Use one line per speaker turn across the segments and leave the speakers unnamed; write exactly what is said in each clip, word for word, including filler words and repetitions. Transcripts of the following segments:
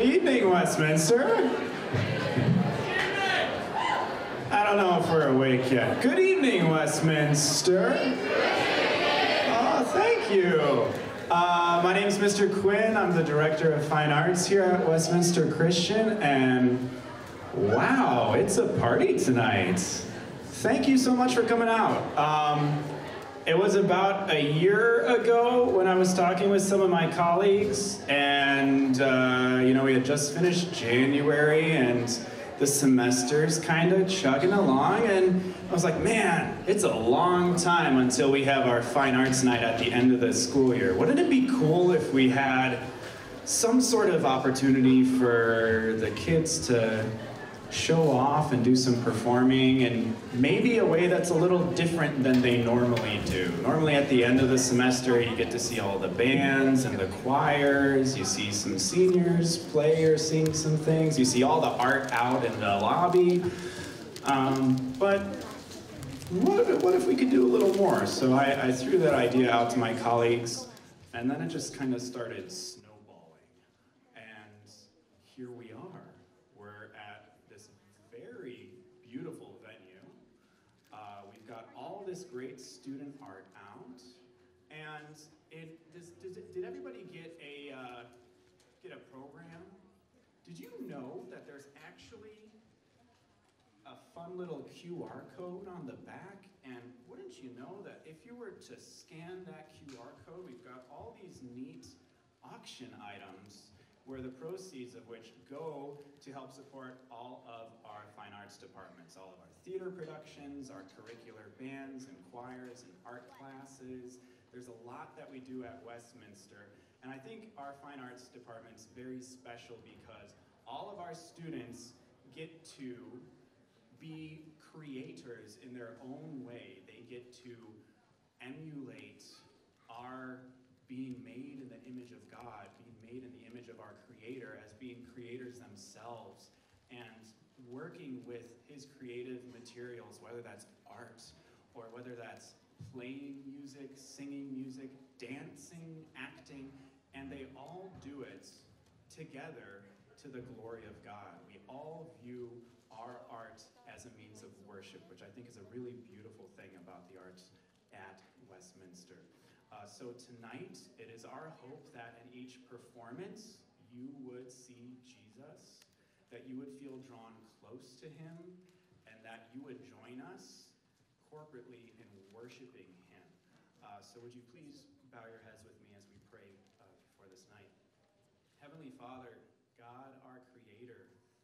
evening, Westminster. I don't know if we're awake yet. Good evening, Westminster. Oh, thank you. Uh, my name is Mister Quinn. I'm the Director of Fine Arts here at Westminster Christian, and wow, it's a party tonight. Thank you so much for coming out. Um, It was about a year ago when I was talking with some of my colleagues, and uh, you know, we had just finished January and the semester's kind of chugging along, and I was like, man, it's a long time until we have our fine arts night at the end of the school year. Wouldn't it be cool if we had some sort of opportunity for the kids to show off and do some performing, and maybe a way that's a little different than they normally do. Normally at the end of the semester you get to see all the bands and the choirs, you see some seniors play or sing some things, you see all the art out in the lobby. Um, but what, what if we could do a little more? So I, I threw that idea out to my colleagues, and then it just kind of started snowballing. And here we are. Beautiful venue. Uh, we've got all this great student art out, and it, does, does it, did everybody get a uh, get a program? Did you know that there's actually a fun little Q R code on the back? And wouldn't you know that if you were to scan that Q R code, we've got all these neat auction items where the proceeds of which go to help support all of our fine arts departments, all of our theater productions, our curricular bands and choirs and art classes. There's a lot that we do at Westminster, and I think our fine arts department's very special because all of our students get to be creators in their own way. They get to emulate our being made in the image of God, being made in the image of our Creator, as being creators themselves, and working with His creative materials, whether that's art, or whether that's playing music, singing music, dancing, acting, and they all do it together to the glory of God. We all view our art as a means of worship, which I think is a really beautiful thing about the arts at Westminster. Uh, so tonight, it is our hope that in each performance, you would see Jesus, that you would feel drawn close to Him, and that you would join us corporately in worshiping Him. Uh, so would you please bow your heads with me as we pray uh, before this night. Heavenly Father, God, our Creator,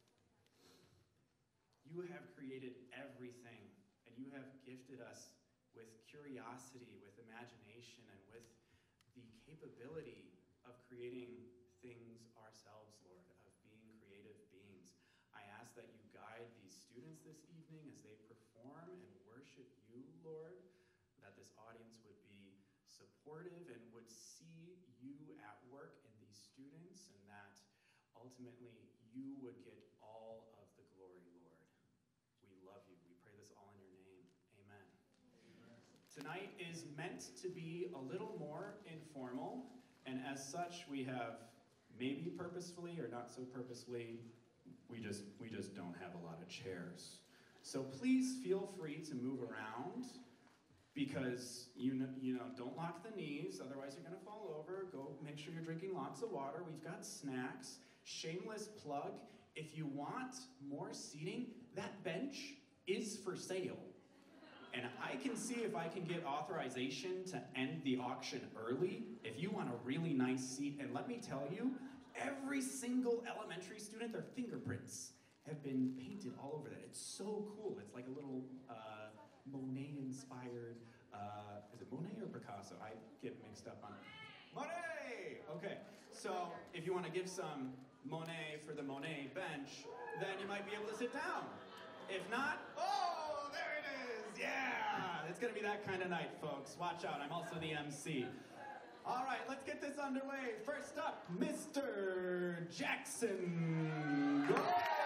you have created everything, and you have gifted us with curiosity, with imagination, and with the capability of creating things ourselves, Lord, of being creative beings. I ask that you guide these students this evening as they perform and worship you, Lord, that this audience would be supportive and would see you at work in these students, and that ultimately you would get all of the glory, Lord. We love you. We pray this all in your name. Amen. Tonight is meant to be a little more informal, and as such, we have, maybe purposefully or not so purposefully, we just we just don't have a lot of chairs. So please feel free to move around, because you know, you know, don't lock the knees, otherwise you're gonna fall over. Go make sure you're drinking lots of water. We've got snacks. Shameless plug, if you want more seating, that bench is for sale. And I can see if I can get authorization to end the auction early if you want a really nice seat. And let me tell you, every single elementary student, their fingerprints have been painted all over that. It's so cool. It's like a little uh, Monet-inspired, uh, is it Monet or Picasso? I get mixed up on it. Monet! Okay, so if you want to give some Monet for the Monet bench, then you might be able to sit down. If not, oh, there it is, yeah! It's gonna be that kind of night, folks. Watch out, I'm also the M C. All right, let's get this underway. First up, Mister Jackson. Go!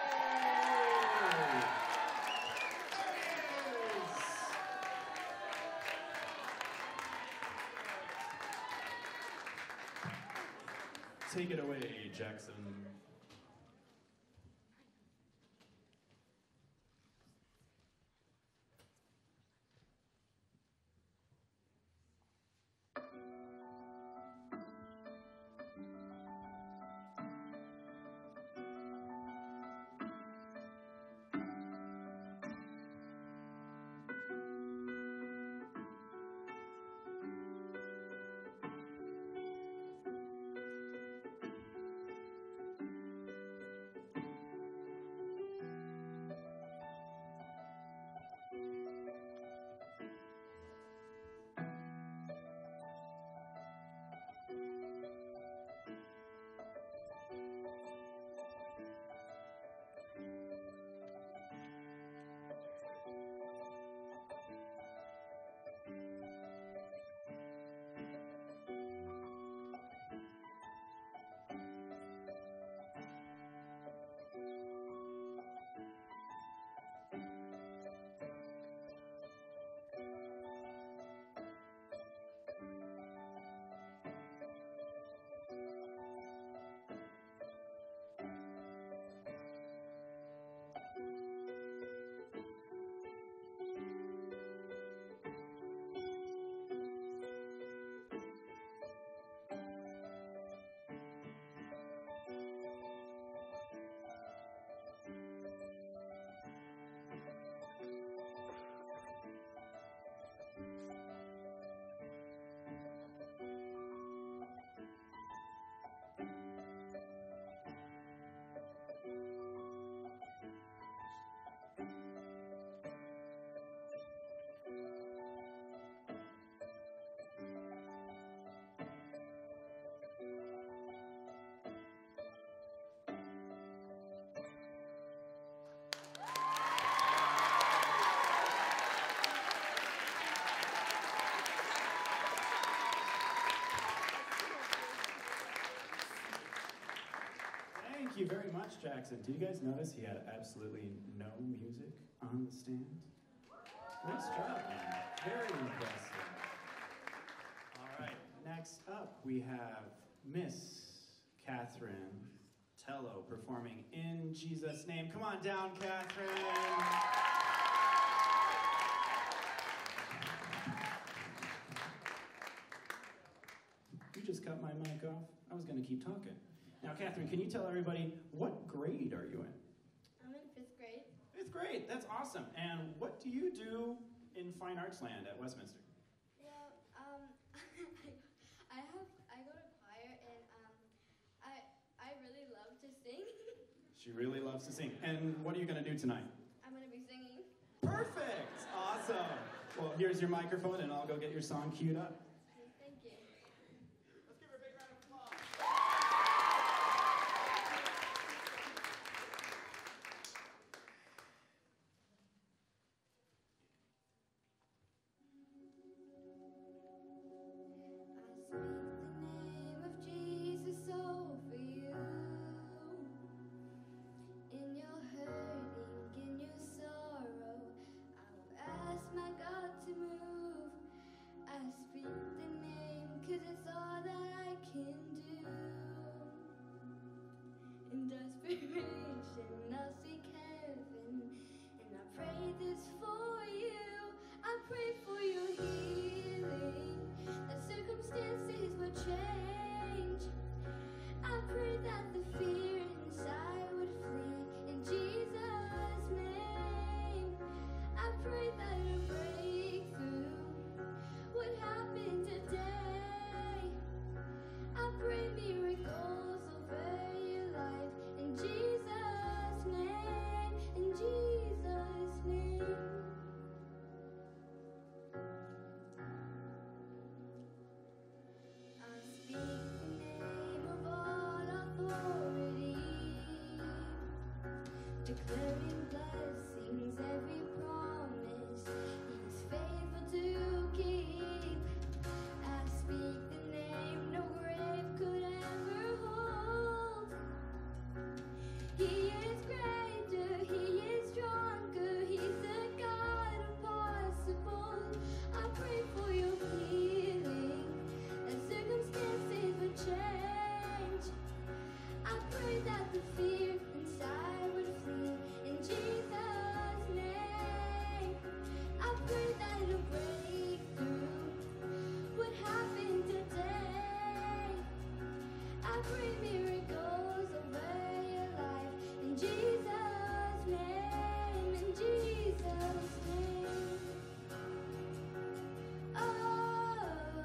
There he is! Take it away, Jackson. Thank you very much, Jackson. Did you guys notice he had absolutely no music on the stand? Nice job, man. Very impressive. All right, next up we have Miss Catherine Tello performing In Jesus' Name. Come on down, Catherine. You just cut my mic off. I was going to keep talking. Now, Catherine, can you tell everybody, what grade are you in?
I'm in fifth grade.
Fifth grade. That's awesome. And what do you do in Fine Arts Land at Westminster?
Well, um, I have I go to choir and um, I I really love to sing.
She really loves to sing. And what are you going to do tonight?
I'm gonna be singing.
Perfect. Awesome. Well, here's your microphone, and I'll go get your song queued up.
Thank you.
Let's give her a big round of applause.
I'll seek heaven, and I pray this for you. I pray for your healing, that circumstances would change. I pray that the fear inside would flee in Jesus' name. I pray that a breakthrough would happen today. I pray miracles over your life in Jesus' name, in Jesus' name. I speak the name of all authority, declaring blessings, every promise He's faithful to keep. I speak the name no grave could ever hold. He is greater, He is stronger, He's the God of possible. I pray for your healing, that circumstances would change. I pray that the fear inside would flee in Jesus' name. I pray that a breakthrough would happen today. I pray miracles over your life in Jesus' name, in Jesus' name. Oh,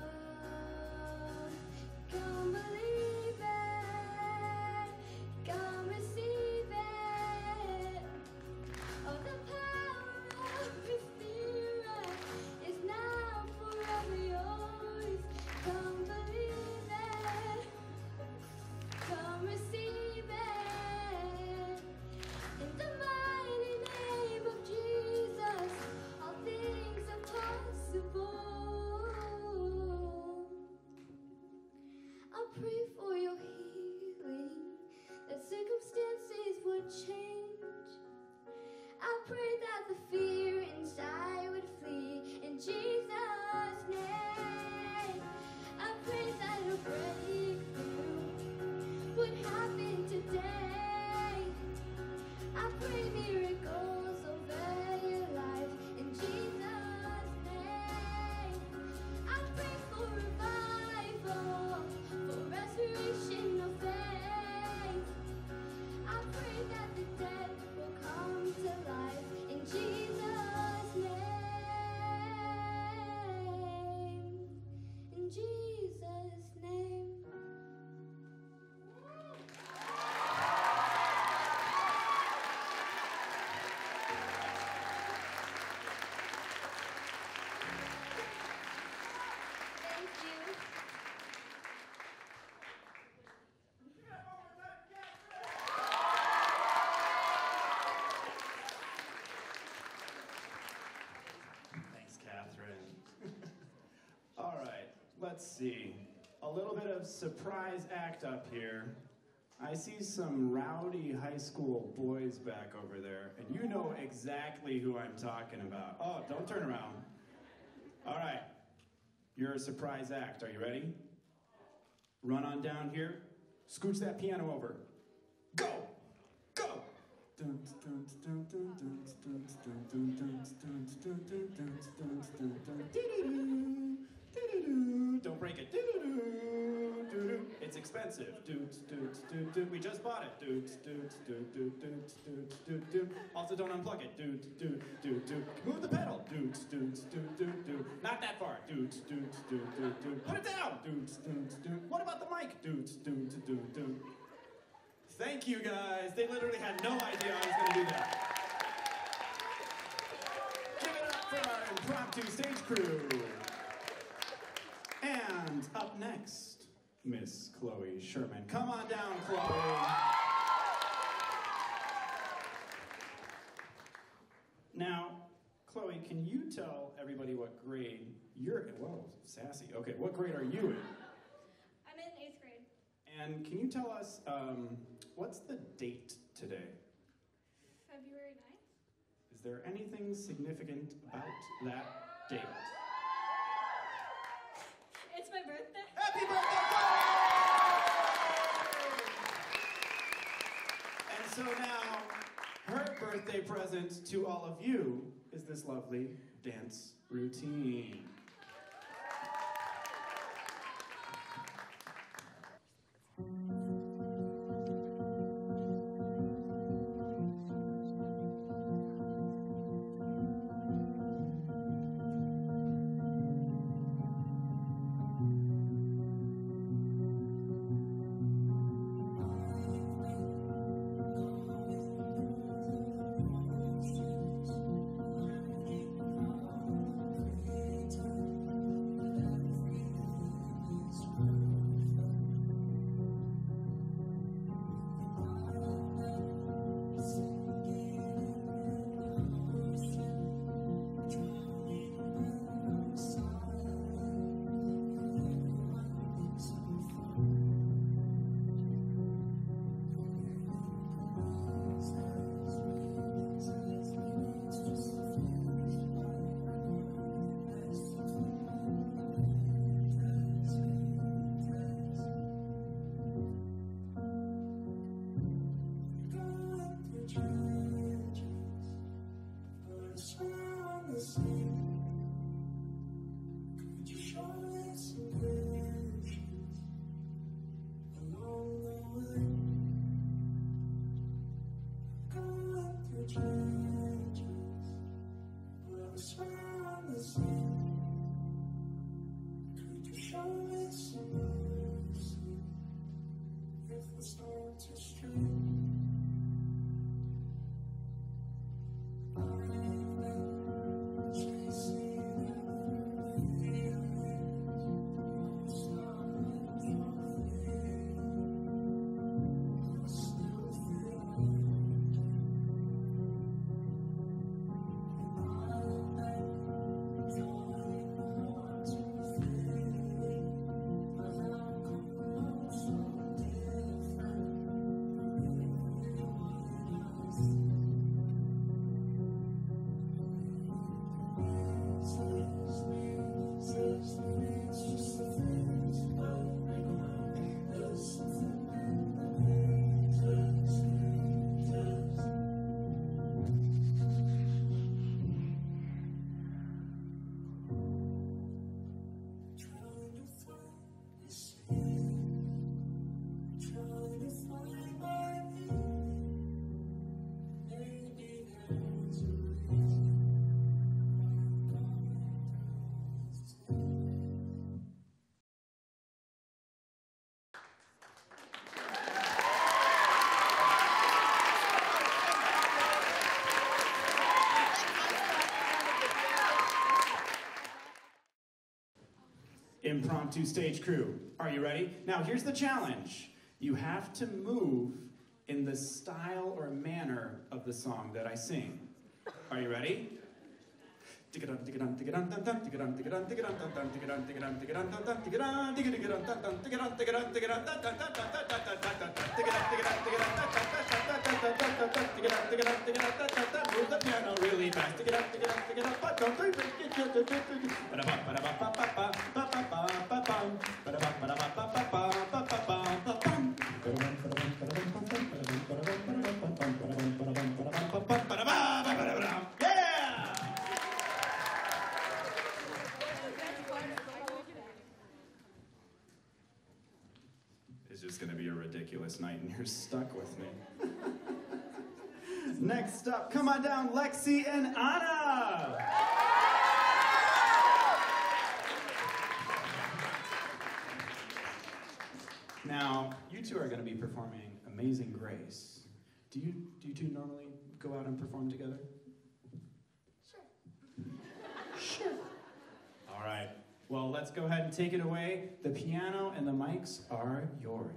come believe it, come receive it. Oh, the power of His Spirit is now forever yours. Come believe it, come receive it. In the mighty name of Jesus, all things are possible. I pray for your healing, that circumstances would change. I pray that the fear inside would flee in Jesus' name. I pray that a breakthrough would happen today. I pray miracles over your life in Jesus' name. I pray for revival, for restoration of faith. I pray that the dead will come to life in Jesus' name. In Jesus' name. Thank you.
Thanks, Catherine. All right, let's see. A little bit of surprise act up here. I see some rowdy high school boys back over there, and you know exactly who I'm talking about. Oh, don't turn around. All right, you're a surprise act. Are you ready? Run on down here. Scooch that piano over. Go! Go! Don't break it. It's expensive. We just bought it. Also, don't unplug it. Move the pedal. Not that far. Put it down. What about the mic? Thank you, guys. They literally had no idea I was going to do that. Give it up for our impromptu stage crew. And up next, Miss Chloe Sherman. Come on down, Chloe. Now, Chloe, can you tell everybody what grade you're in? Whoa, sassy. Okay, what grade are you in?
I'm in eighth grade.
And can you tell us, um, what's the date today?
February ninth.
Is there anything significant about that date?
It's my birthday.
Happy birthday! And so now, her birthday present to all of you is this lovely dance routine. Impromptu stage crew. Are you ready? Now here's the challenge. You have to move in the style or manner of the song that I sing. Are you ready? Move the piano really fast. Don't It's just gonna be a ridiculous night and you're stuck with me. Next up, come on down, Lexi and Anna. Now, you two are going to be performing Amazing Grace. Do you do you two normally go out and perform together?
Sure.
Sure. All right. Well, let's go ahead and take it away. The piano and the mics are yours.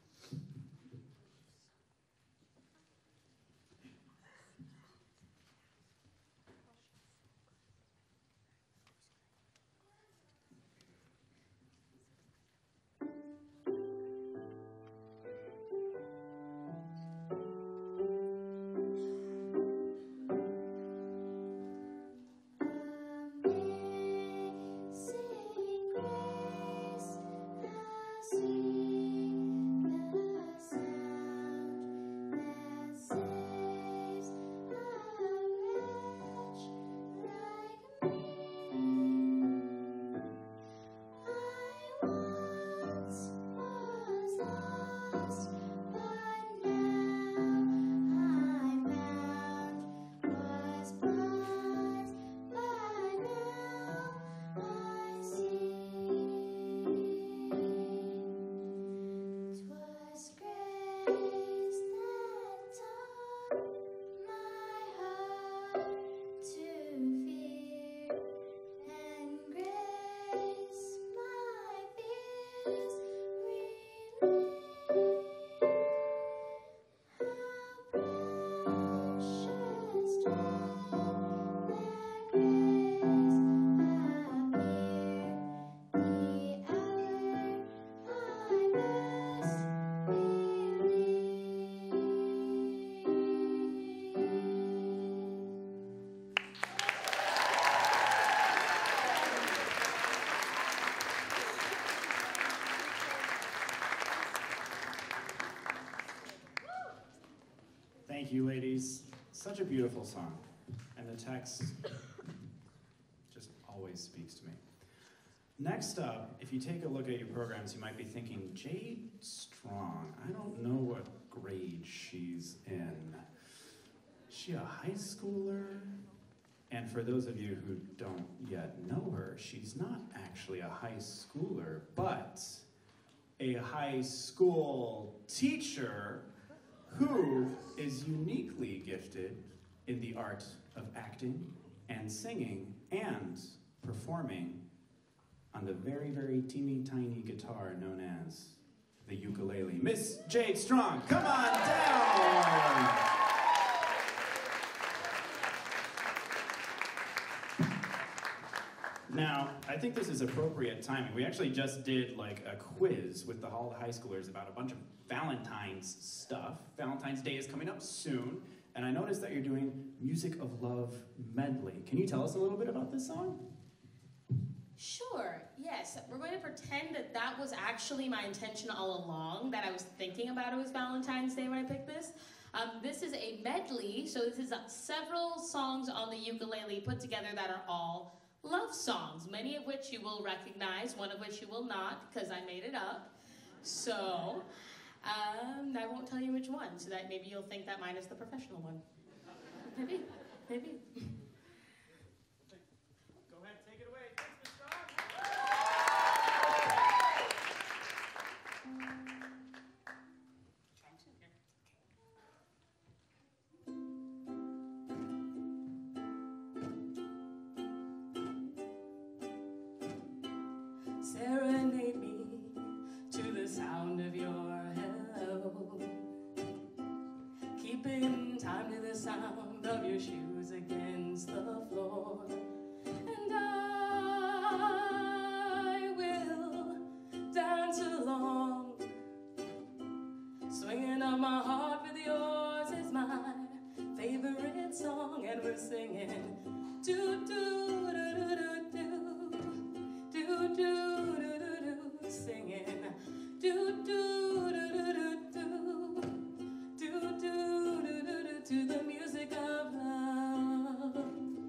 Thank you, ladies. Such a beautiful song. And the text just always speaks to me. Next up, if you take a look at your programs, you might be thinking, Jade Strong, I don't know what grade she's in. Is she a high schooler? And for those of you who don't yet know her, she's not actually a high schooler, but a high school teacher who is uniquely gifted in the art of acting and singing and performing on the very, very teeny tiny guitar known as the ukulele. Miss Jade Strong, come on down! Now, I think this is appropriate timing. We actually just did like a quiz with the Hall High Schoolers about a bunch of Valentine's stuff. Valentine's Day is coming up soon, and I noticed that you're doing Music of Love medley. Can you tell us a little bit about this song?
Sure, yes. We're going to pretend that that was actually my intention all along, that I was thinking about it was Valentine's Day when I picked this. Um, this is a medley, so this is uh, several songs on the ukulele put together that are all love songs, many of which you will recognize, one of which you will not, because I made it up. So, um, I won't tell you which one, so that maybe you'll think that mine is the professional one. Maybe, maybe.
Go ahead, take it away. Thanks, Miz Strong.
Serenade me to the sound of your hello, keeping time to the sound of your shoes against the floor, and I will dance along, Swinging on my heart with yours is my favorite song, and we're singing do do do do do do do do do do, singing do do do do do do do do do do to the music of love.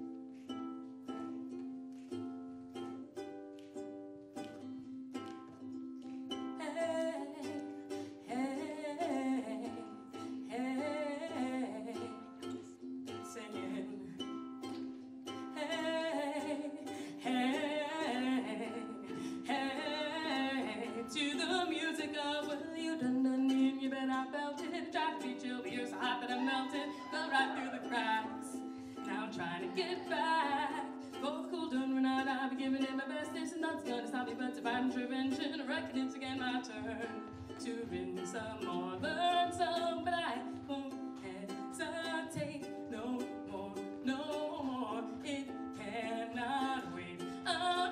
Trying to get back, both cool, don't run out. I'll be giving it my best. This is not gonna stop me, but to find intervention, I reckon it's again my turn to win some more, learn some, but I won't hesitate no more, no more. It cannot wait. I'm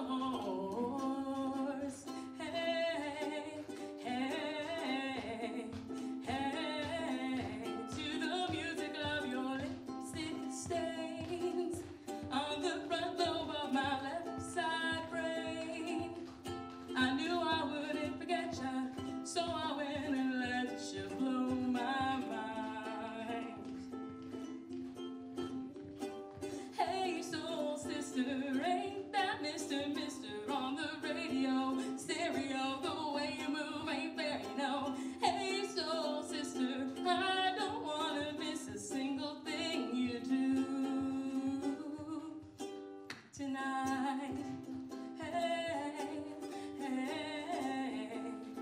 yours. Hey, hey, hey, to the music of your lipstick stains on the front lobe of my left side brain. I knew I wouldn't forget you, so I went and let you blow my mind. Hey, soul sister, ain't that Mister Mister on the radio, stereo? The way you move ain't fair, you know. Hey, soul sister, I don't wanna miss a single thing you do tonight. Hey, hey,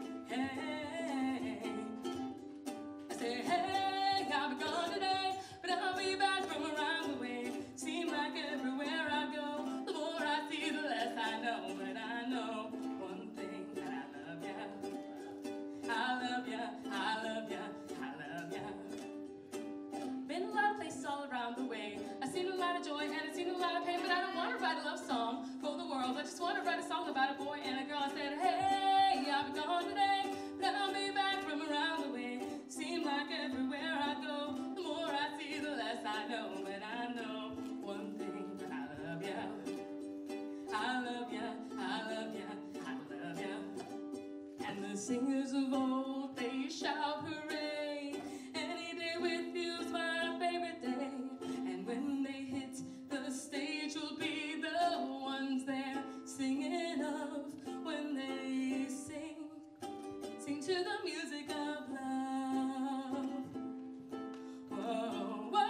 hey. I say, hey, I'll be gone today, but I'll be back from around the way. Seem like everywhere I go, the more I see, the less I know. But I know one thing, that I love ya. I love ya, I love ya, I love ya. Been a lot of places all around the way. I've seen a lot of joy and I've seen a lot of pain, but I don't want to write a love song for the world. I just want to write a song about a boy and a girl. I said, hey, I'll be gone today, but I'll be back from around the way. Seem like everywhere I go, the more I see, the less I know. But I know one thing, that I love ya. I love ya, I love ya, I love ya. And the singers of old, they shout hooray. Any day with you's my favorite day. And when they hit the stage, will be the ones they're singing of. When they sing, sing to the music of love. Whoa, whoa,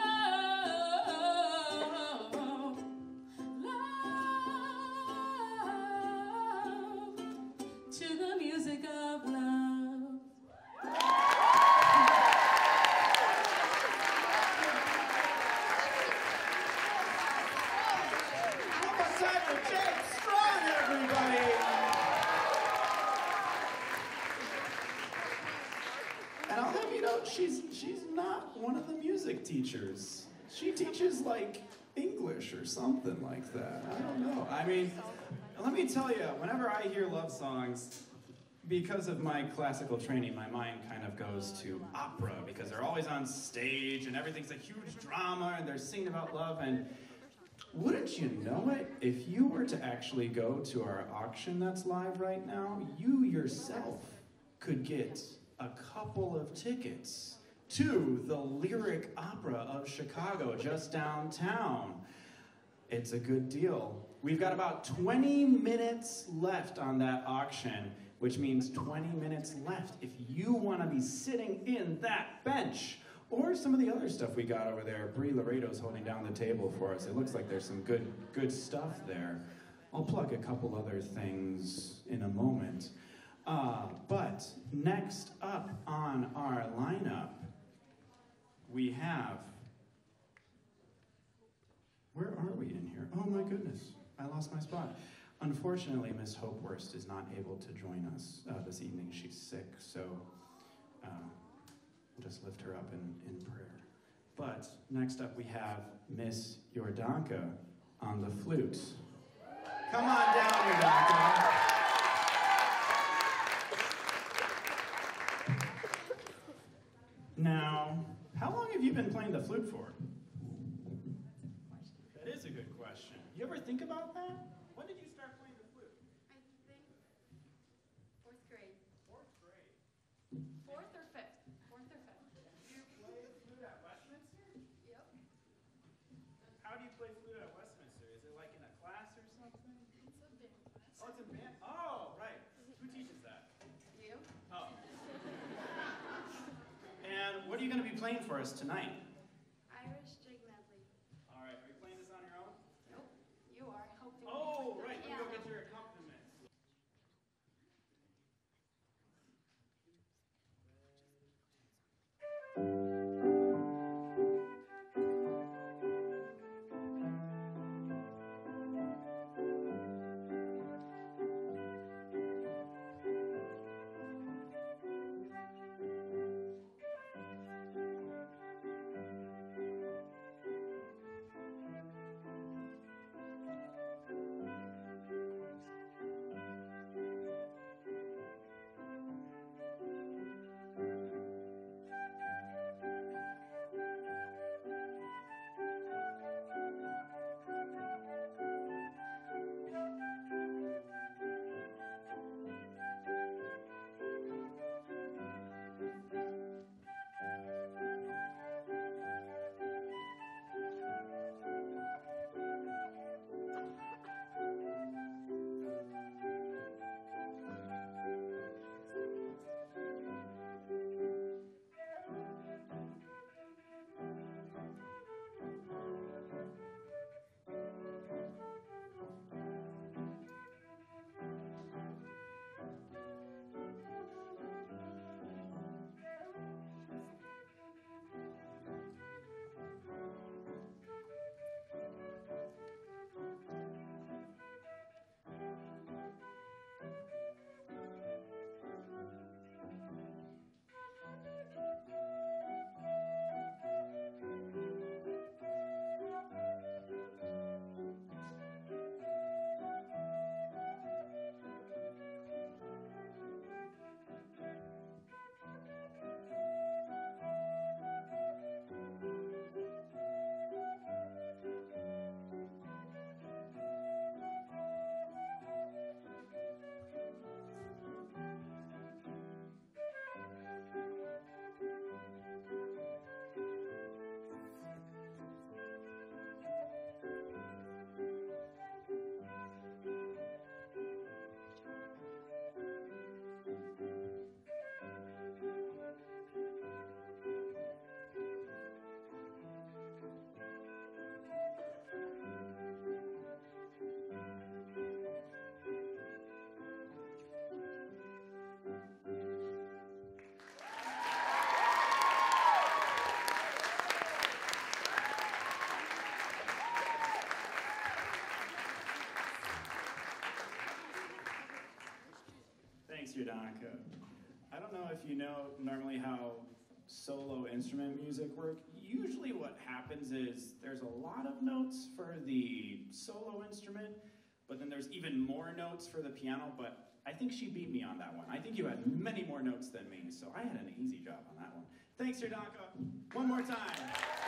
love, to the music of love.
One more time for Jake Strong, everybody. And I'll have you know, she's she's not one of the music teachers. She teaches like English or something like that. I don't know. I mean, let me tell you, whenever I hear love songs, because of my classical training, my mind kind of goes to opera, because they're always on stage and everything's a huge drama and they're singing about love. And wouldn't you know it, if you were to actually go to our auction that's live right now, you yourself could get a couple of tickets to the Lyric Opera of Chicago, just downtown. It's a good deal. We've got about twenty minutes left on that auction, which means twenty minutes left if you want to be sitting in that bench, or some of the other stuff we got over there. Brie Laredo's holding down the table for us. It looks like there's some good, good stuff there. I'll plug a couple other things in a moment. Uh, but next up on our lineup, we have, where are we in here? Oh my goodness, I lost my spot. Unfortunately, Miss Hope Worst is not able to join us uh, this evening. She's sick, so uh, we'll just lift her up in, in prayer. But next up we have Miss Yordanka on the flute. Come on down, Yordanka. Now, how long have you been playing the flute for? That is a good question. You ever think about that? When did you start playing the flute?
I think fourth grade.
Fourth grade.
Fourth or fifth? Fourth or fifth?
Do you play flute at Westminster?
Yep.
How do you play flute at Westminster? Is it like in a class or something?
It's a big class.
Oh, it's in band. Oh, right. Who teaches that?
You?
Oh. And what are you going to be playing for us tonight?
Irish jig medley.
All right. Are you playing this on your own?
Nope. You are helping.
Oh, right. Let me
Yeah.
go get your accompaniment. Thanks, Yurdanica. I don't know if you know normally how solo instrument music work. Usually what happens is there's a lot of notes for the solo instrument, but then there's even more notes for the piano, but I think she beat me on that one. I think you had many more notes than me, so I had an easy job on that one. Thanks, Yurdanica. One more time.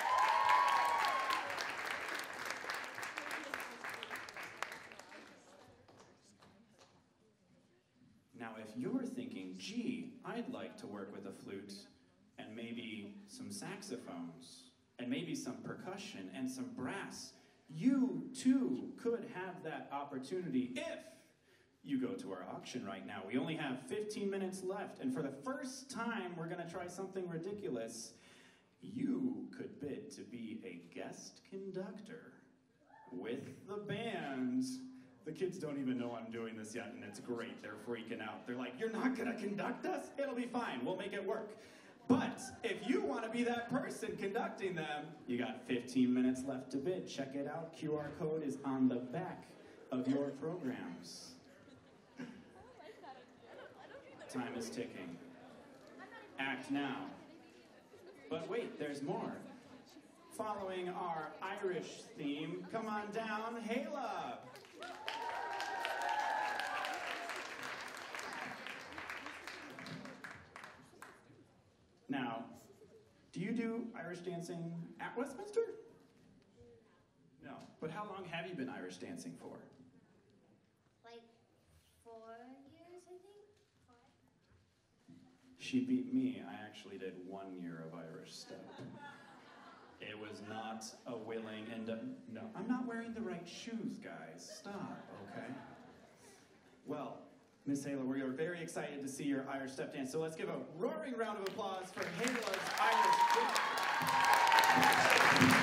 Now, if you're thinking, gee, I'd like to work with a flute and maybe some saxophones and maybe some percussion and some brass, you too could have that opportunity if you go to our auction right now. We only have fifteen minutes left, and for the first time, we're gonna try something ridiculous. You could bid to be a guest conductor with the band. The kids don't even know I'm doing this yet, and it's great. They're freaking out. They're like, you're not gonna conduct us? It'll be fine, we'll make it work. But if you wanna be that person conducting them, you got fifteen minutes left to bid. Check it out, Q R code is on the back of your programs. Time is ticking. Act now. But wait, there's more. Following our Irish theme, come on down, Hala. Now, Do you do Irish dancing at Westminster? No. But how long have you been Irish dancing for?
Like four years, I think. Five.
She beat me. I actually did one year of Irish step. It was not a willing and a, no. I'm not wearing the right shoes, guys. Stop, okay? Well, Miss Hayla, we are very excited to see your Irish step dance. So let's give a roaring round of applause for Hayla's Irish dance.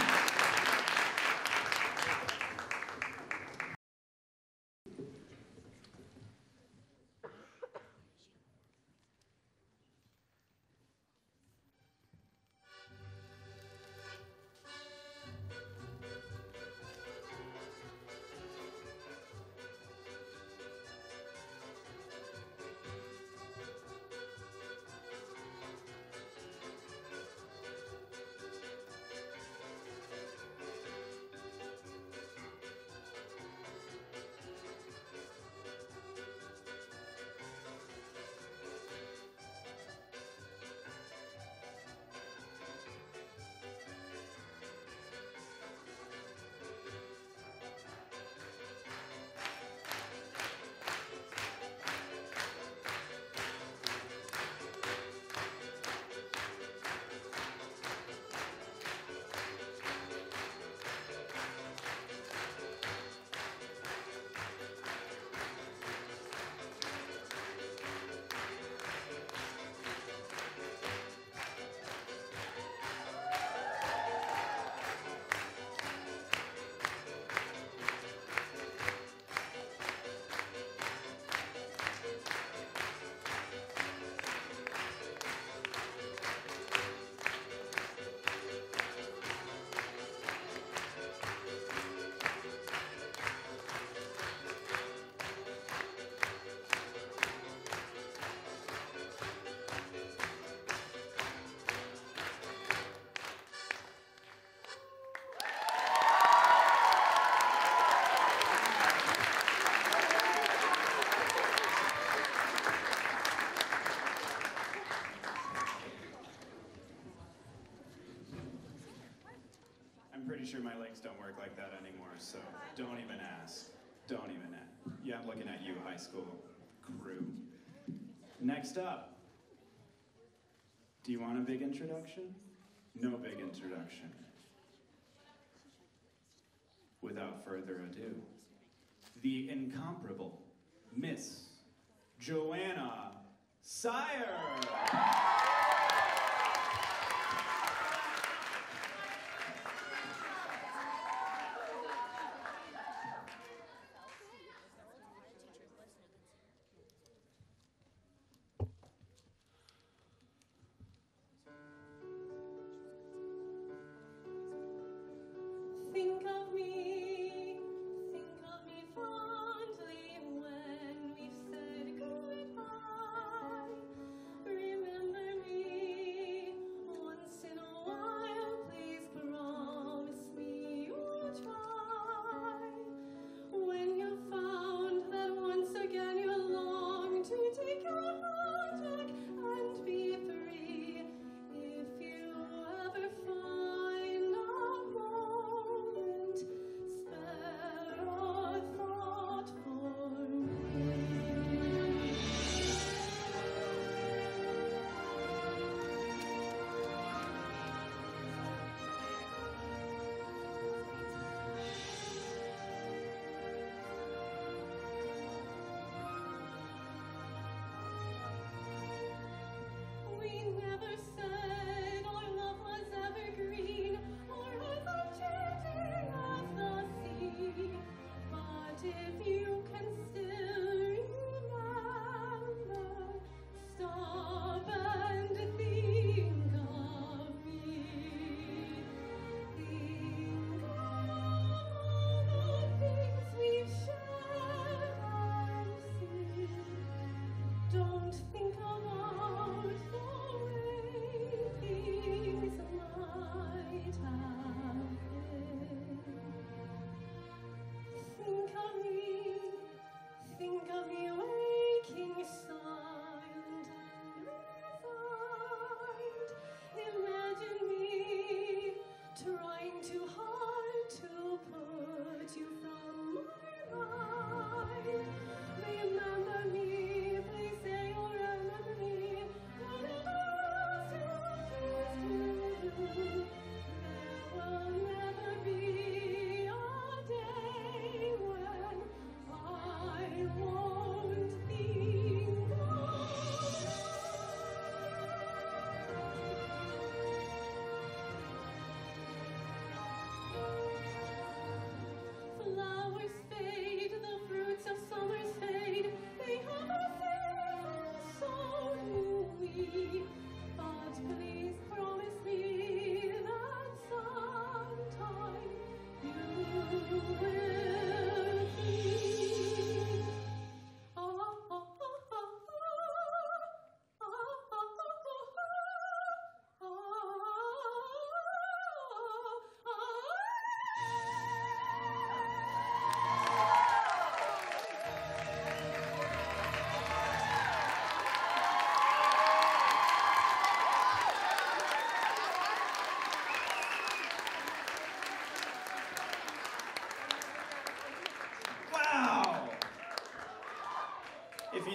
I'm pretty sure my legs don't work like that anymore, so don't even ask. Don't even ask. Yeah, I'm looking at you, high school crew. Next up, do you want a big introduction? No big introduction. Without further ado, the incomparable Miss Joanna Sire.
Think of me, think of me fondly when we've said goodbye. Remember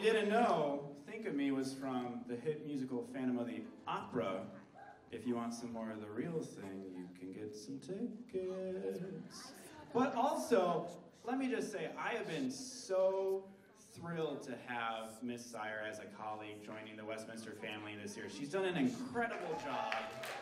you didn't know, Think of Me was from the hit musical Phantom of the Opera. If you want some more of the real thing, you can get some tickets. But also, let me just say, I have been so thrilled to have Miss Sire as a colleague joining the Westminster family this year. She's done an incredible job.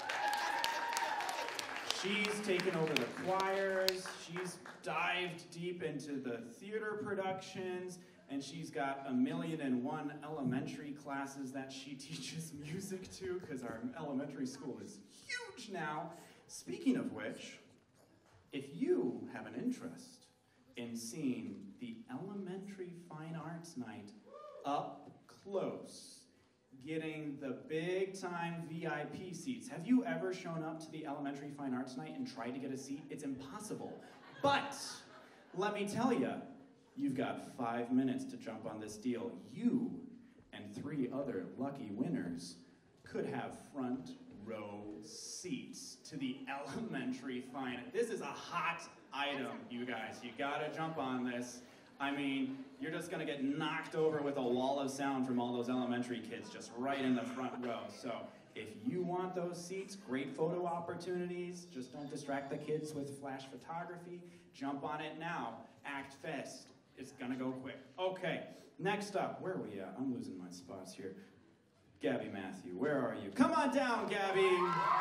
She's taken over the choirs, she's dived deep into the theater productions, and she's got a million and one elementary classes that she teaches music to, because our elementary school is huge now. Speaking of which, if you have an interest in seeing the Elementary Fine Arts Night up close, getting the big-time V I P seats. Have you ever shown up to the Elementary Fine Arts Night and tried to get a seat? It's impossible. But let me tell you, you've got five minutes to jump on this deal. You and three other lucky winners could have front row seats to the Elementary Fine. This is a hot item, you guys. You gotta jump on this. I mean, you're just gonna get knocked over with a wall of sound from all those elementary kids just right in the front row. So if you want those seats, great photo opportunities, just don't distract the kids with flash photography. Jump on it now. Act Fest. It's gonna go quick. Okay, next up, where are we at? I'm losing my spots here. Gabby Matthew, where are you? Come on down, Gabby.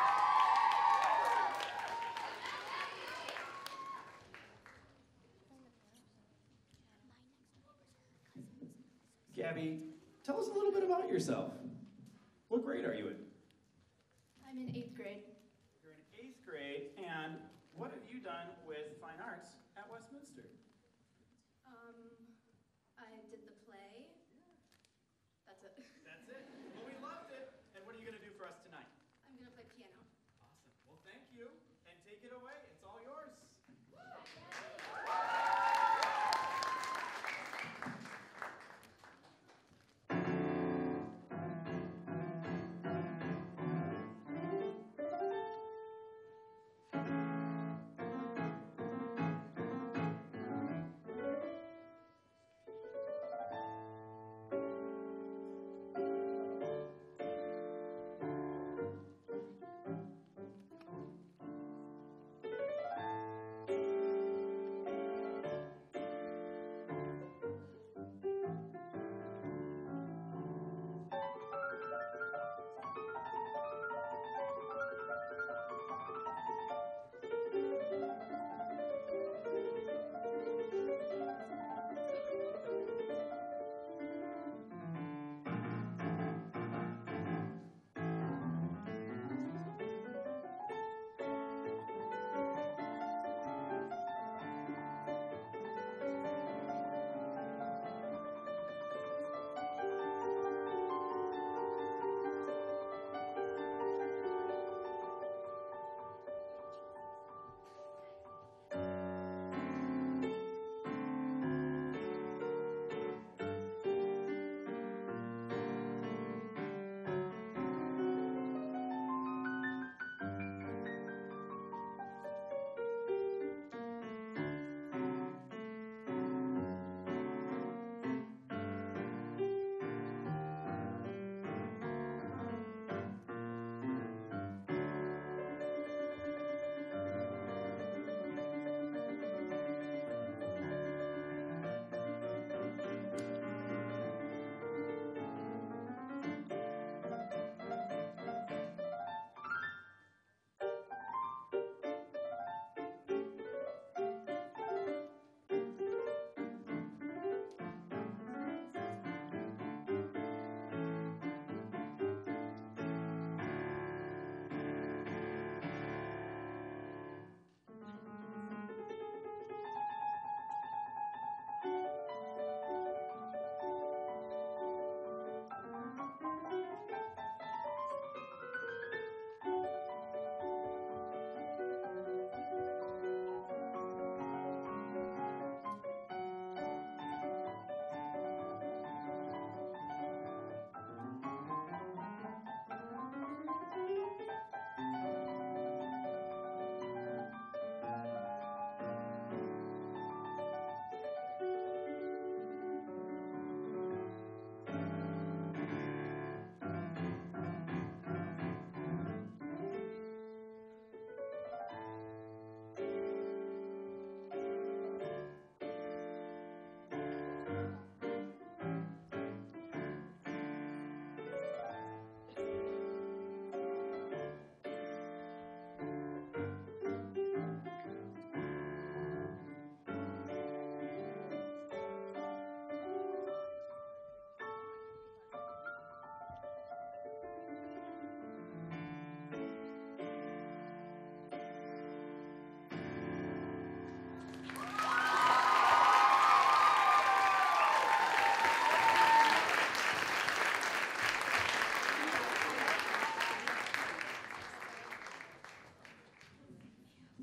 Gabby, tell us a little bit about yourself. What grade are you in?
I'm in eighth grade.
You're in eighth grade, and what have you done with fine arts at Westminster?
Um, I did the play. That's it.
That's it. Well, we loved it. And what are you going to do for us tonight?
I'm gonna play piano.
Awesome. Well, thank you, and take it away. It's all yours.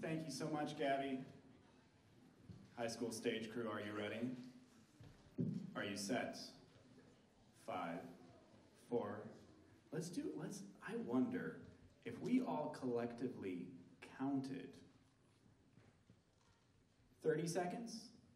Thank you so much, Gabby. High school stage crew, are you ready? Are you set? Five, four, let's do, let's, I wonder if we all collectively counted thirty seconds?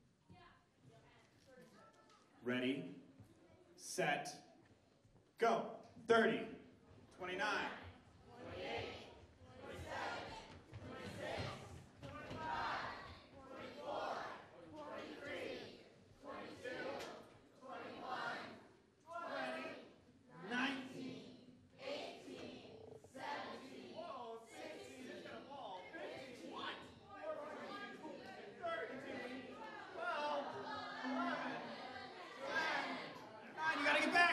Ready, set, go. thirty, twenty-nine, twenty-eight, twenty-seven, twenty-six, twenty-five, twenty-four, twenty-three, twenty-two, twenty-one, twenty, nineteen, eighteen, seventeen, sixteen, fifteen, fourteen, thirteen, twelve, eleven, ten, nine, you gotta get back!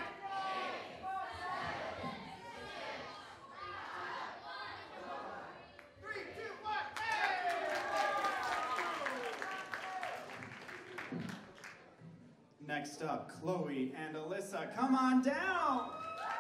Next up, Chloe and Alyssa, come on down!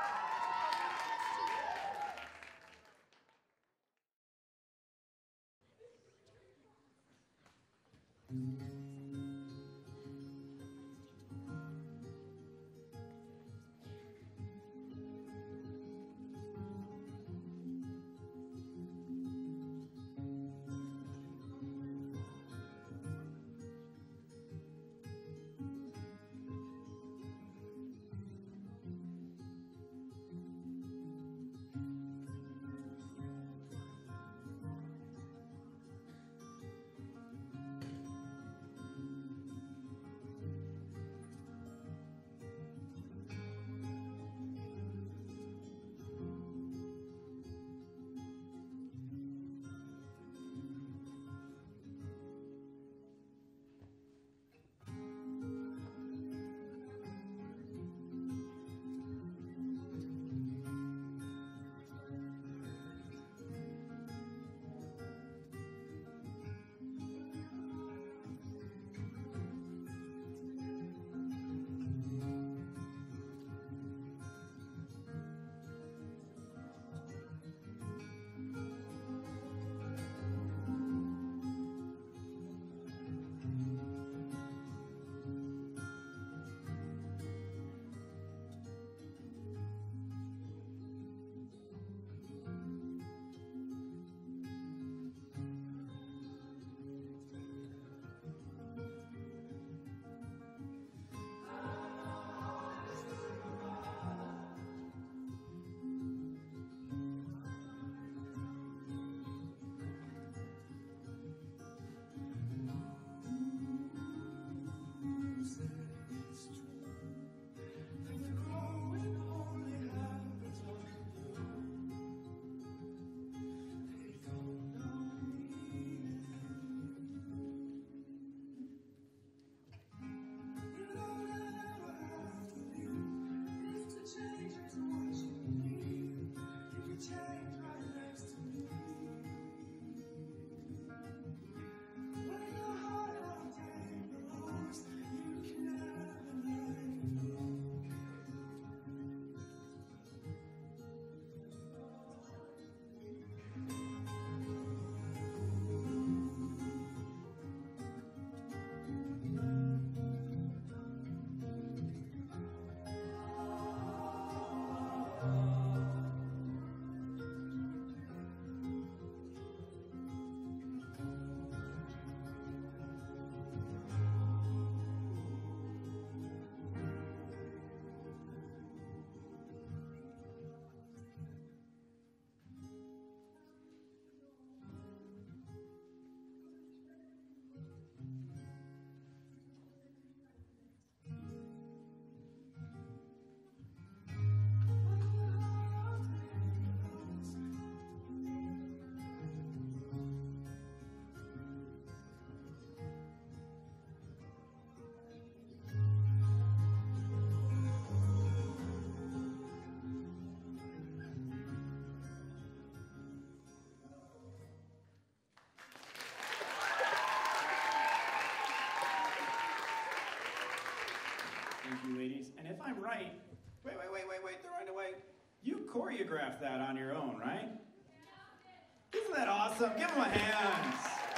I'm right, wait, wait, wait, wait, wait, they're right away. You choreographed that on your own, right? Isn't that awesome? awesome. Give them a hand.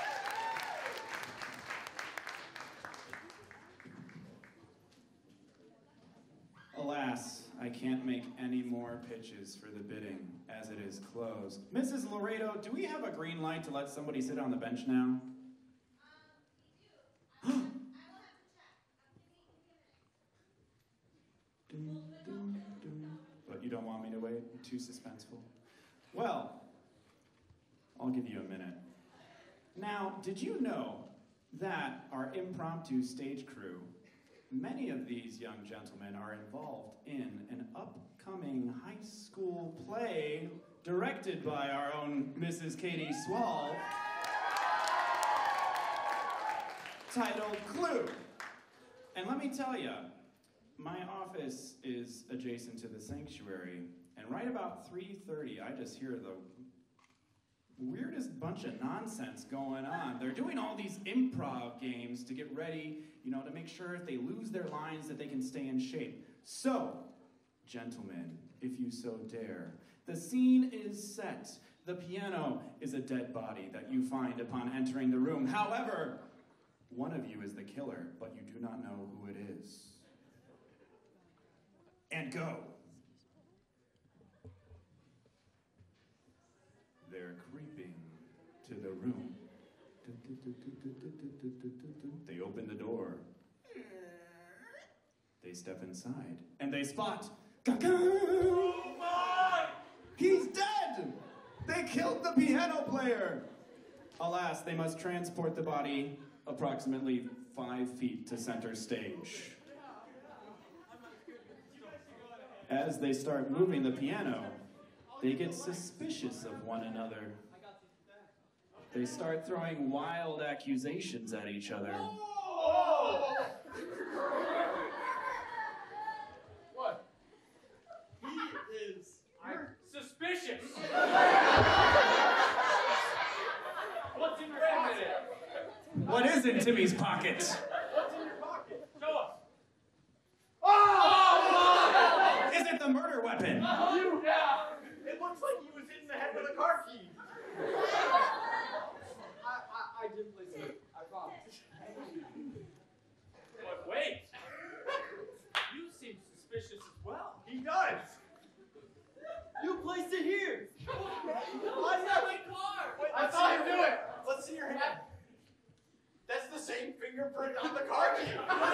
Alas, I can't make any more pitches for the bidding, as it is closed. Missus Laredo, do we have a green light to let somebody sit on the bench now? Dun, dun, dun. But you don't want me to wait? Too suspenseful? Well, I'll give you a minute. Now, did you know that our impromptu stage crew, many of these young gentlemen are involved in an upcoming high school play directed by our own Missus Katie Swall, titled Clue. And let me tell you, my office is adjacent to the sanctuary, and right about three thirty, I just hear the weirdest bunch of nonsense going on. They're doing all these improv games to get ready, you know, to make sure if they lose their lines that they can stay in shape. So, gentlemen, if you so dare, the scene is set. The piano is a dead body that you find upon entering the room. However, one of you is the killer, but you do not know who it is. And go. They're creeping to the room. They open the door. They step inside, and they spot. Oh my! He's dead! They killed the piano player! Alas, they must transport the body approximately five feet to center stage. As they start moving the piano, they get suspicious of one another. They start throwing wild accusations at each other.
Oh! What? He is... I'm suspicious! What's in your pocket?
What is in Timmy's pocket?
What's in your pocket? Show us.
Oh! Is it the murder weapon?
You? Yeah! It looks like he was hitting the head with a car key. I, I, I didn't listen. I promise. But wait! You seem suspicious as well. He does! You placed it here! I saw my car! Wait, I saw him do it! Let's see your hand. That's the same fingerprint on the car key!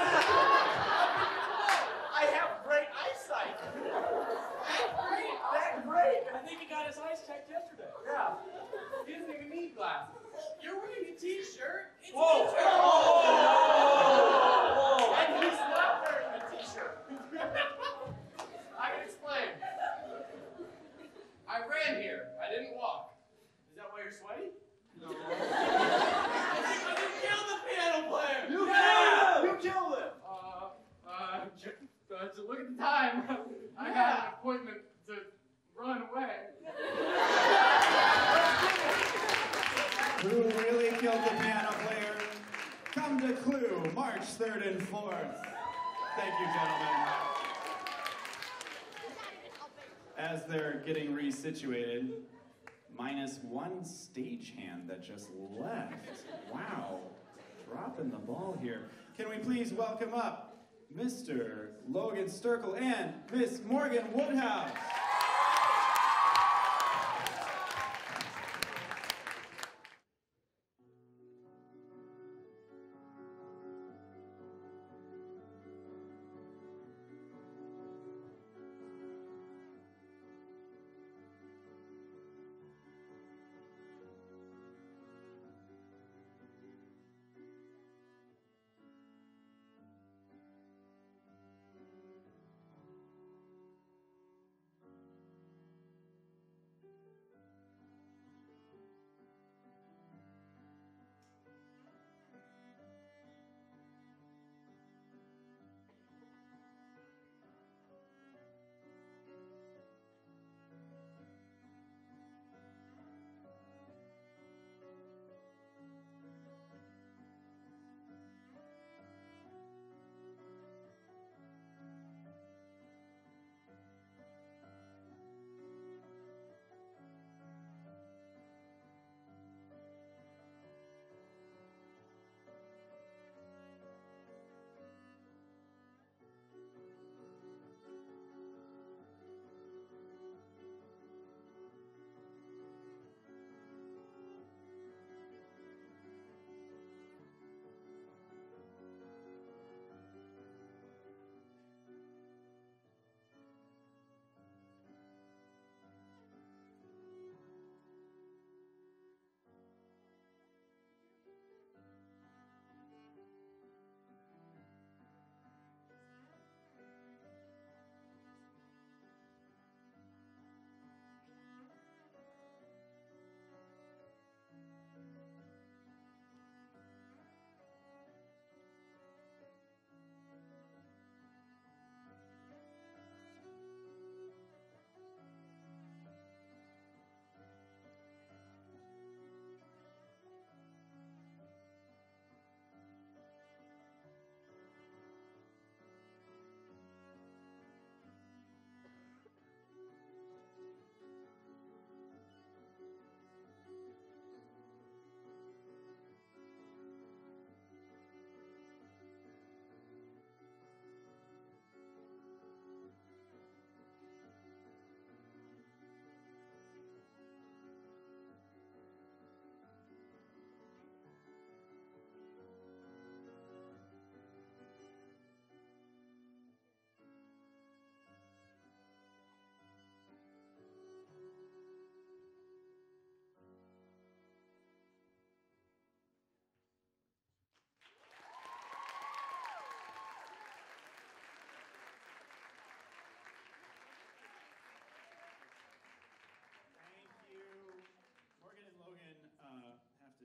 I have great eyesight! That great! That great! I think he got his eyes checked yesterday. Yeah. He doesn't even need glasses. You're wearing a t-shirt? It's Whoa! A t-shirt. Whoa! Whoa! And he's not wearing a t-shirt. I can explain. I ran here. I didn't walk. Is that why you're sweaty? No. I didn't kill the piano player! You yeah. killed him! You killed him! Uh, uh, j- uh, to look at the time, I yeah. got an appointment to run away.
Who really killed the piano player? Come to Clue, March third and fourth. Thank you, gentlemen. As they're getting resituated, minus one stagehand that just left. Wow, dropping the ball here. Can we please welcome up Mister Logan Sturkle and Miss Morgan Woodhouse.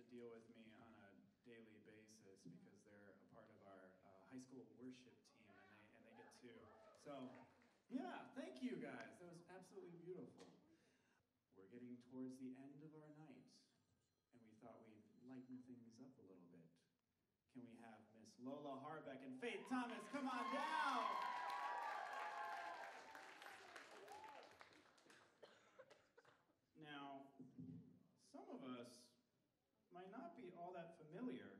deal with me on a daily basis because they're a part of our uh, high school worship team, and they and they get to. So, yeah, thank you guys. That was absolutely beautiful. We're getting towards the end of our night, and we thought we'd lighten things up a little bit. Can we have Miss Lola Harbeck and Faith Thomas come on down? Now, some of us might not be all that familiar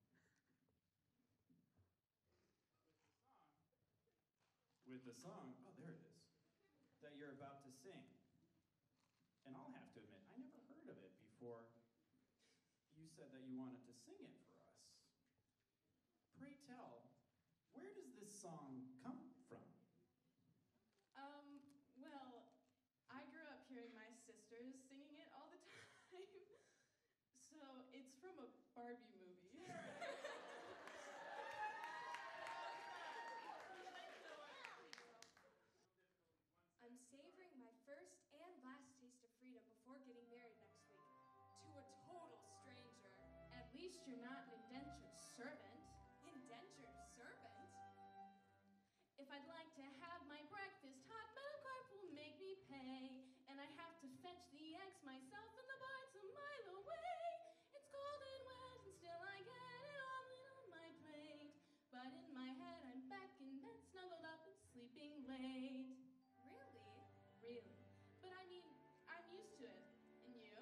with the song, oh, there it is, that you're about to sing. And I'll have to admit, I never heard of it before you said that you wanted to sing it for us. Pray tell, where does this song come from?
Um, well, I grew up hearing my sisters singing it all the time. So it's from a Barbie movie.
I'm savoring my first and last taste of freedom before getting married next week to a total stranger.
At least you're not an indentured servant.
Indentured servant?
If I'd like to have my breakfast hot, Madam Carp will make me pay. And I have to fetch the eggs myself, and the barn's a mile away. It's cold and wet, and still I get it all in on my plate. But in my head, I'm back in bed, snuggled up and sleeping late.
Really?
Really. But I mean, I'm used to it. And you?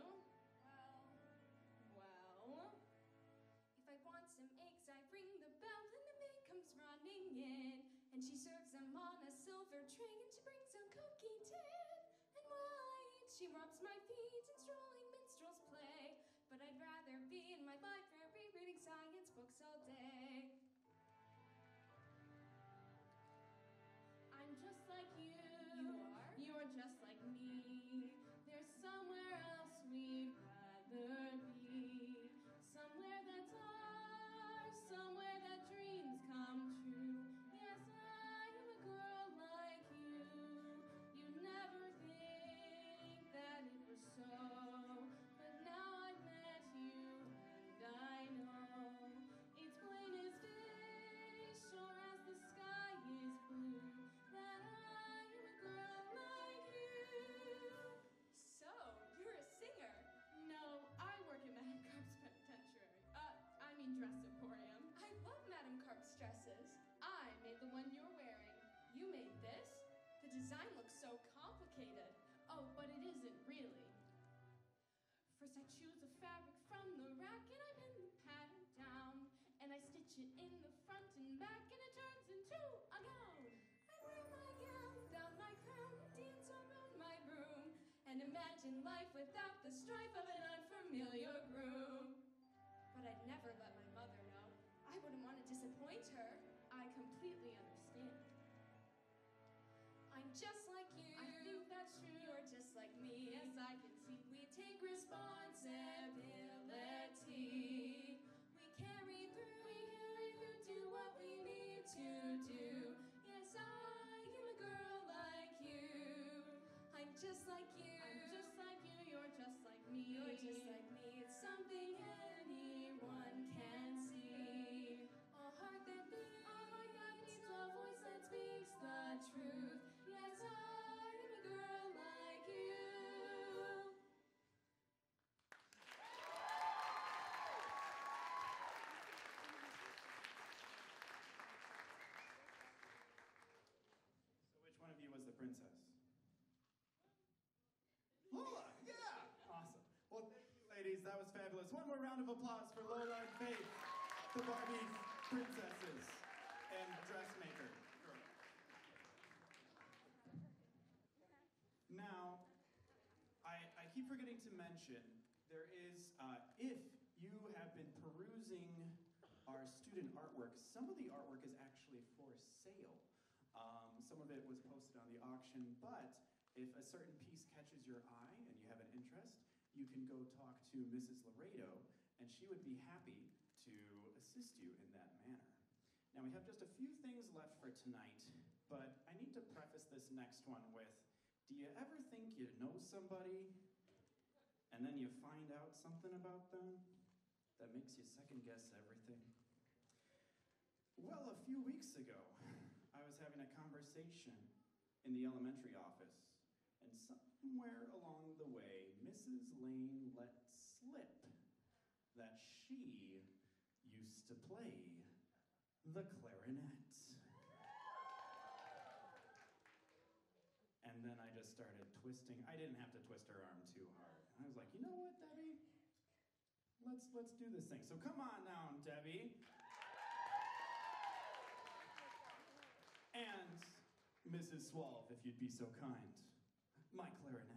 Well,
Well,
if I want some eggs, I ring the bell, and the maid comes running in. And she serves them on a silver tray, and she brings a cookie tin. And while I eat, she rubs my feet, and strolling minstrels play. But I'd rather be in my library reading science books all day.
I'm just like you.
You are?
You're just like me. There's somewhere else we'd rather be. Somewhere that's ours, somewhere that dreams come true. Yes, I am a girl like you. You never think that it was so. But now I've met you and I know it's plain as day, sure as the sky is blue, that I am a girl like you.
So, you're a singer.
No, I work at Madame Carp's penitentiary. Uh, I mean dress emporium.
I love Madame Carp's dresses.
I made the one you're wearing.
You made this? The design looks so complicated.
Oh, but it isn't really. First I choose a fabric from the rack and I pin the pattern down. And I stitch it in the front and back and it turns into a gown.
I wear my gown down my crown and dance around my room and imagine life without the strife of an unfamiliar groom. But I'd never let my mother know. I wouldn't want to disappoint her.
I completely understand.
I'm just like you.
I think that's true.
You're just like me.
Yes, I can see.
We take responsibility. We carry through.
We carry through,
Do what we need to do. Yes, I am a girl like you. I'm just like you.
I'm just like you, you're just like me.
You're just like me. It's something anyone can see. A heart that beats.
A heart that
It's
beats.
a voice that speaks the truth. Yes, I am a girl like you.
So which one of you was the princess? Lola, yeah! Awesome. Well, thank you, ladies. That was fabulous. One more round of applause for Lola and Faith, the Barbie princesses and dressmaker. Now, I, I keep forgetting to mention, there is, uh, if you have been perusing our student artwork, some of the artwork is actually for sale. Um, some of it was posted on the auction, but if a certain piece catches your eye and you have an interest, you can go talk to Missus Laredo, and she would be happy to assist you in that manner. Now, we have just a few things left for tonight, but I need to preface this next one with, do you ever think you know somebody, and then you find out something about them? that makes you second guess everything? Well, a few weeks ago, I was having a conversation in the elementary office, and somewhere along the way, Missus Lane let slip that she used to play the clarinet. And then I just started twisting. I didn't have to twist her arm too hard. I was like, you know what, Debbie? Let's let's do this thing. So come on now, Debbie. And Missus Swalve, if you'd be so kind, my clarinet.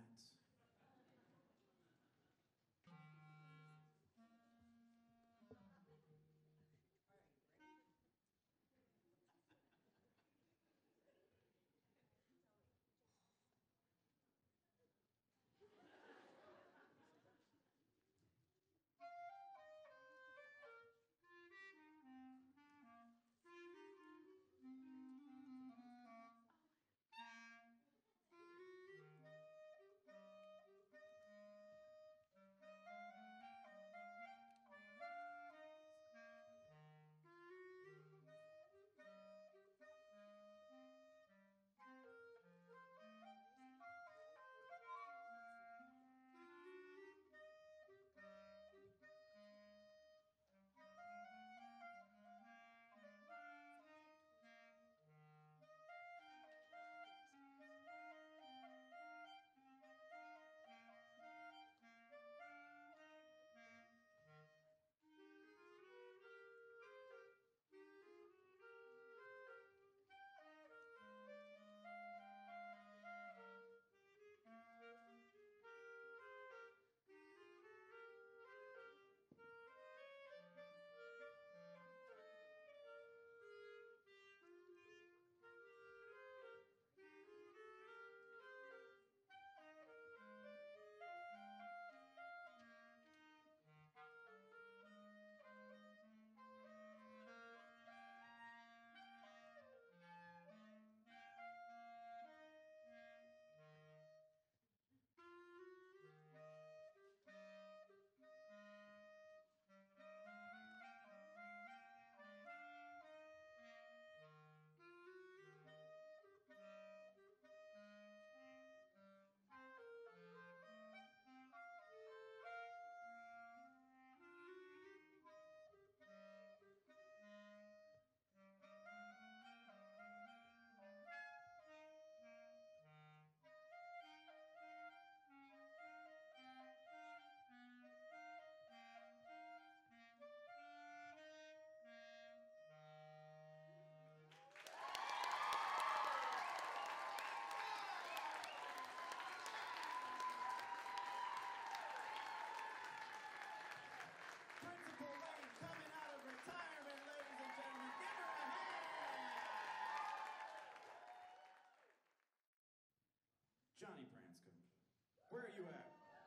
Johnny Branscombe, where are you at?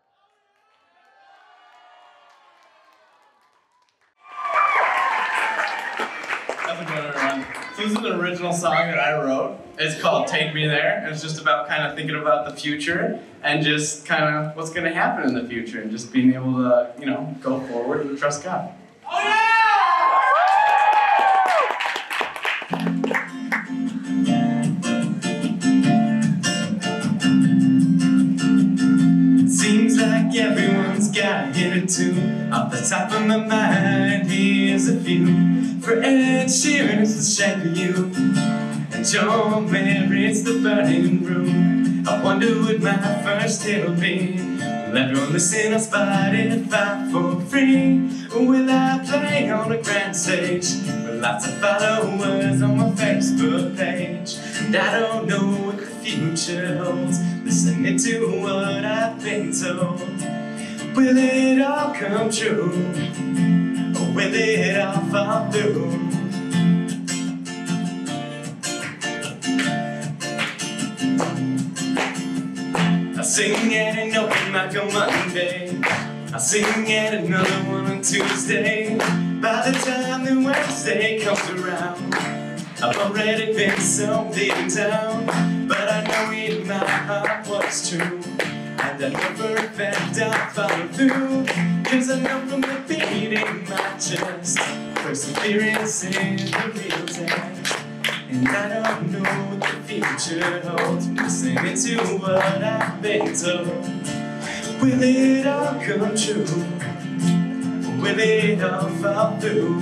How's it going, everyone? So this is an original song that I wrote. It's called Take Me There. It's just about kind of thinking about the future and just kind of what's going to happen in the future and just being able to, you know, go forward and trust God. Oh yeah! Seems like everyone's got a hit or two. Off the top of my mind, here's a few. For Ed Sheeran, it's the shape of you. And John Mayer, it's the burning room. I wonder what my first hit will be. Will everyone listen on Spotify for free? Or will I play on a grand stage with lots of followers on my Facebook page? And I don't know what the future holds, listening to what I've been told. Will it all come true? Or will it all fall through? I sing at an open mic on Monday. I sing at another one on Tuesday. By the time the Wednesday comes around, I've already been so beaten down. But I know in my heart what's true. I I know for a fact I'll follow through, 'cause I know from the beating my chest, perseverance is the real test. And I don't know what the future holds, listening to what I've been told. Will it all come true? Will it all fall through?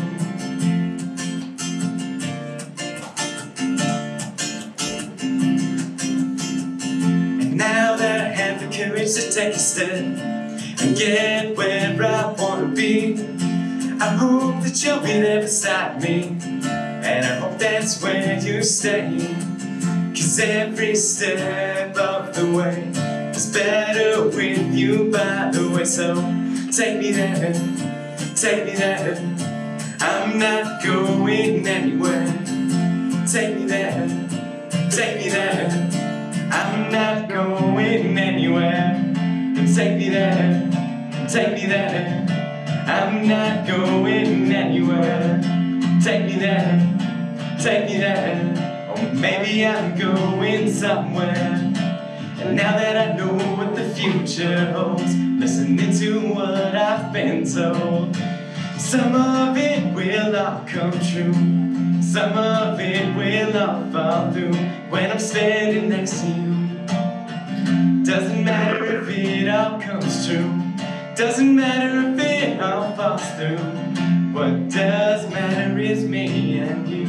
And now that I have the courage to take a step and get where I wanna be, I hope that you'll be there beside me, and I hope that's where you stay. 'Cause every step of the way is better with you by the way. So take me there, take me there, I'm not going anywhere. Take me there, take me there, I'm not going anywhere. Take me there, take me there, I'm not going anywhere. Take me there, take me there, or maybe I'm going somewhere. And now that I know what the future holds, listening to what I've been told, some of it will all come true, some of it will all fall through when I'm standing next to you. Doesn't matter if it all comes true, doesn't matter if it all falls through. What does matter is me and you.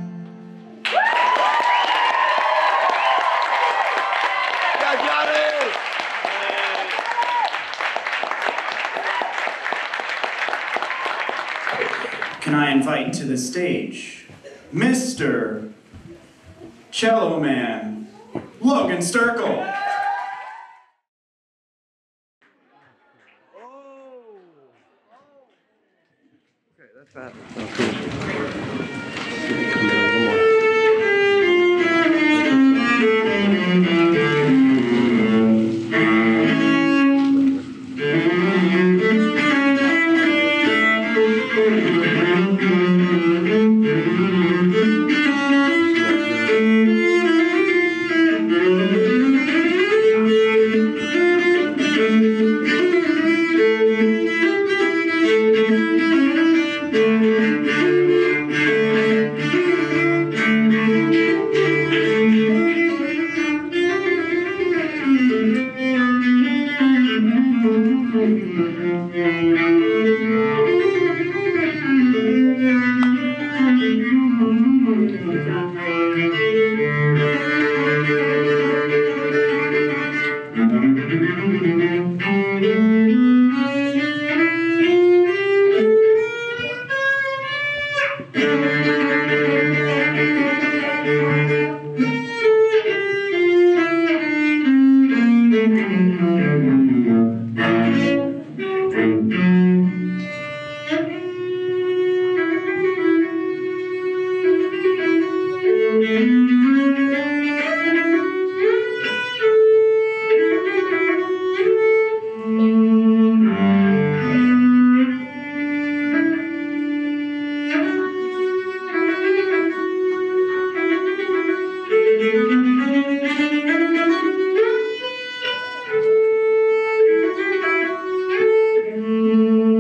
I got it!
Can I invite to the stage Mister Cello Man, Logan Sterkel.
Okay, that's that. Oh, cool. Come down
Thank you.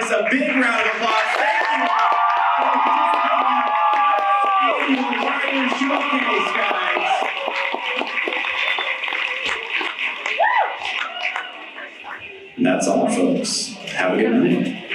Warriors a big round of applause. Thank you. Thank you, Warriors Showcase, guys. And that's all, folks. Have a good night.